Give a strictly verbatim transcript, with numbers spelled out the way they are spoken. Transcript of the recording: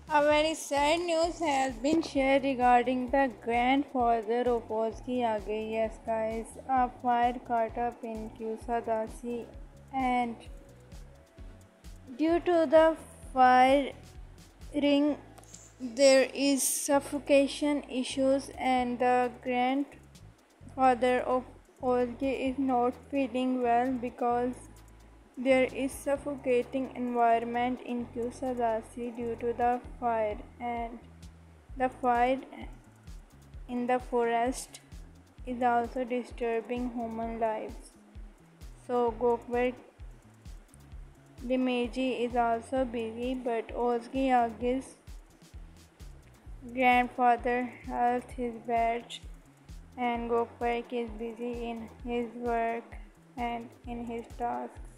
A very sad news has been shared regarding the grandfather of Özge. Yes, guys, a fire caught up in Kusadasi, and due to the firing, there is suffocation issues, and the grandfather of Özge is not feeling well because there is suffocating environment in Kusadasi due to the fire, and the fire in the forest is also disturbing human lives. So Gökberk demirci is also busy, but Özge yagiz grandfather health is bad, and Gökberk is busy in his work and in his tasks.